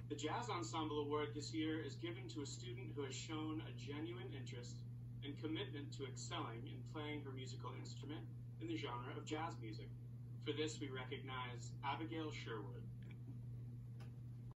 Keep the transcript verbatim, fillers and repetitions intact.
The Jazz Ensemble Award this year is given to a student who has shown a genuine interest and commitment to excelling in playing her musical instrument in the genre of jazz music. For this, we recognize Abigail Sherwood.